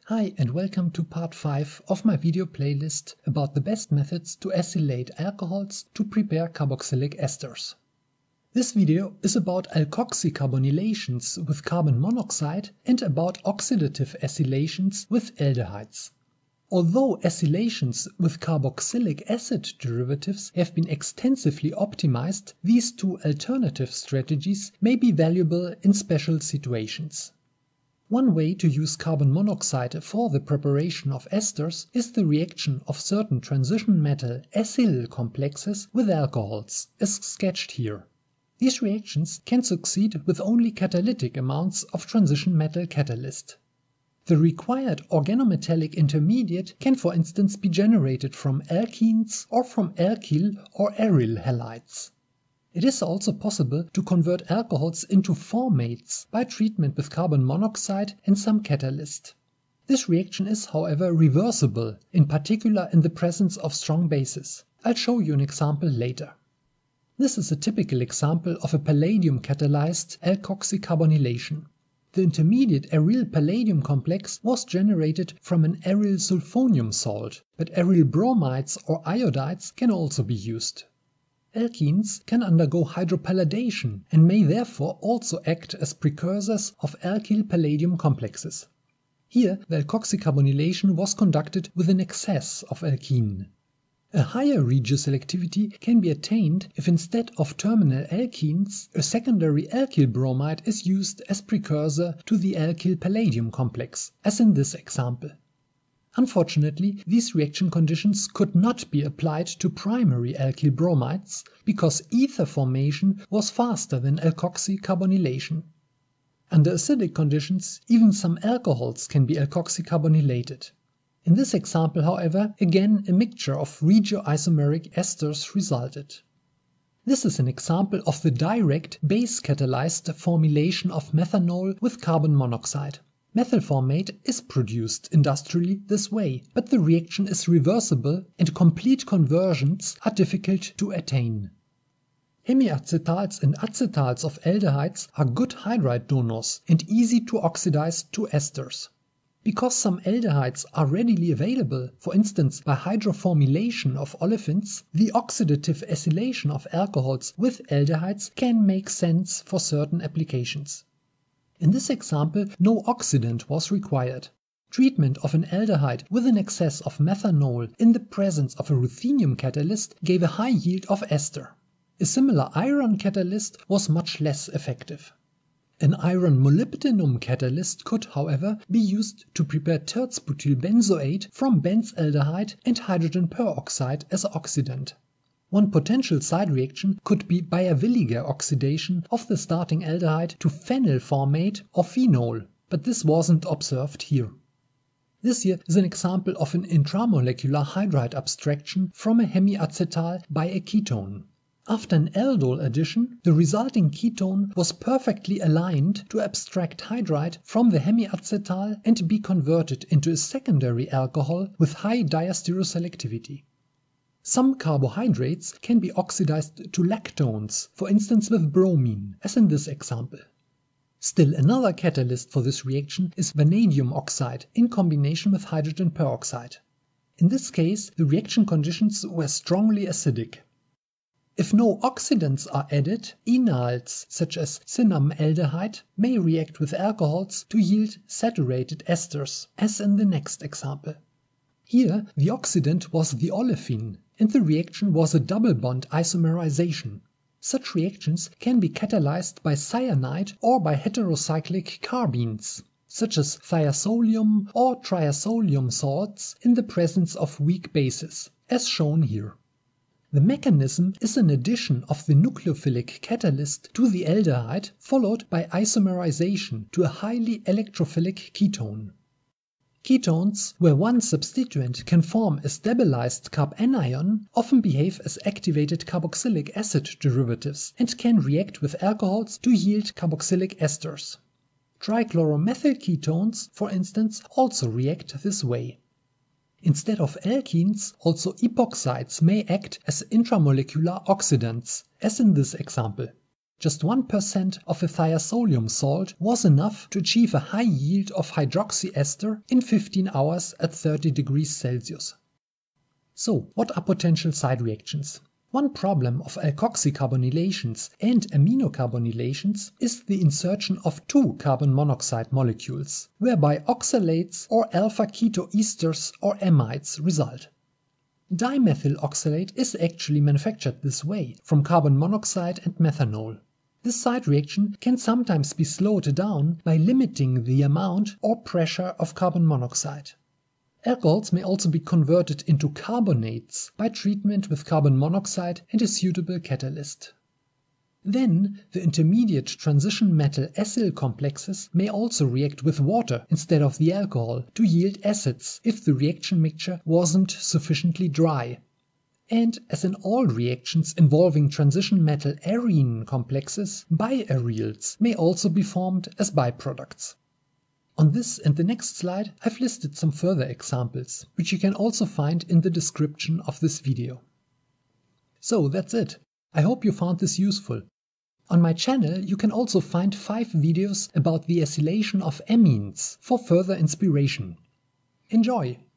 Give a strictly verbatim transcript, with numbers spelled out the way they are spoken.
Hi and welcome to part five of my video playlist about the best methods to acylate alcohols to prepare carboxylic esters. This video is about alkoxycarbosylations with carbon monoxide and about oxidative acylations with aldehydes. Although acylations with carboxylic acid derivatives have been extensively optimized, these two alternative strategies may be valuable in special situations. One way to use carbon monoxide for the preparation of esters is the reaction of certain transition metal acyl complexes with alcohols, as sketched here. These reactions can succeed with only catalytic amounts of transition metal catalyst. The required organometallic intermediate can for instance be generated from alkenes or from alkyl or aryl halides. It is also possible to convert alcohols into formates by treatment with carbon monoxide and some catalyst. This reaction is, however, reversible, in particular in the presence of strong bases. I'll show you an example later. This is a typical example of a palladium-catalyzed alkoxycarbonylation. The intermediate aryl palladium complex was generated from an aryl sulfonium salt, but aryl bromides or iodides can also be used. Alkenes can undergo hydropalladation and may therefore also act as precursors of alkyl palladium complexes. Here, the alkoxycarbonylation was conducted with an excess of alkene. A higher regioselectivity can be attained if instead of terminal alkenes, a secondary alkyl bromide is used as precursor to the alkyl palladium complex, as in this example. Unfortunately, these reaction conditions could not be applied to primary alkyl bromides because ether formation was faster than alkoxycarbonylation. Under acidic conditions, even some alcohols can be alkoxycarbonylated. In this example, however, again a mixture of regioisomeric esters resulted. This is an example of the direct base-catalyzed formulation of methanol with carbon monoxide. Methylformate is produced industrially this way, but the reaction is reversible and complete conversions are difficult to attain. Hemiacetals and acetals of aldehydes are good hydride donors and easy to oxidize to esters. Because some aldehydes are readily available, for instance by hydroformylation of olefins, the oxidative acylation of alcohols with aldehydes can make sense for certain applications. In this example, no oxidant was required. Treatment of an aldehyde with an excess of methanol in the presence of a ruthenium catalyst gave a high yield of ester. A similar iron catalyst was much less effective. An iron molybdenum catalyst could, however, be used to prepare terzbutylbenzoate from benzaldehyde and hydrogen peroxide as oxidant. One potential side reaction could be Baeyer-Villiger oxidation of the starting aldehyde to phenyl formate or phenol, but this wasn't observed here. This here is an example of an intramolecular hydride abstraction from a hemiacetal by a ketone. After an aldol addition, the resulting ketone was perfectly aligned to abstract hydride from the hemiacetal and be converted into a secondary alcohol with high diastereoselectivity. Some carbohydrates can be oxidized to lactones, for instance with bromine, as in this example. Still another catalyst for this reaction is vanadium oxide in combination with hydrogen peroxide. In this case, the reaction conditions were strongly acidic. If no oxidants are added, enals such as cinnamaldehyde may react with alcohols to yield saturated esters, as in the next example. Here, the oxidant was the olefin, and the reaction was a double bond isomerization. Such reactions can be catalyzed by cyanide or by heterocyclic carbenes, such as thiazolium or triazolium salts in the presence of weak bases, as shown here. The mechanism is an addition of the nucleophilic catalyst to the aldehyde followed by isomerization to a highly electrophilic ketone. Ketones, where one substituent can form a stabilized carbanion, often behave as activated carboxylic acid derivatives and can react with alcohols to yield carboxylic esters. Trichloromethyl ketones, for instance, also react this way. Instead of alkenes, also epoxides may act as intramolecular oxidants, as in this example. just one percent of a thiazolium salt was enough to achieve a high yield of hydroxyester in fifteen hours at thirty degrees Celsius. So, what are potential side reactions? One problem of alkoxycarbonylations and aminocarbonylations is the insertion of two carbon monoxide molecules, whereby oxalates or alpha-ketoesters or amides result. Dimethyl oxalate is actually manufactured this way from carbon monoxide and methanol. This side reaction can sometimes be slowed down by limiting the amount or pressure of carbon monoxide. Alcohols may also be converted into carbonates by treatment with carbon monoxide and a suitable catalyst. Then, the intermediate transition metal acyl complexes may also react with water instead of the alcohol to yield acids if the reaction mixture wasn't sufficiently dry. And as in all reactions involving transition metal arene complexes, biaryls may also be formed as byproducts. On this and the next slide, I've listed some further examples, which you can also find in the description of this video. So that's it. I hope you found this useful. On my channel you can also find five videos about the acylation of amines for further inspiration. Enjoy!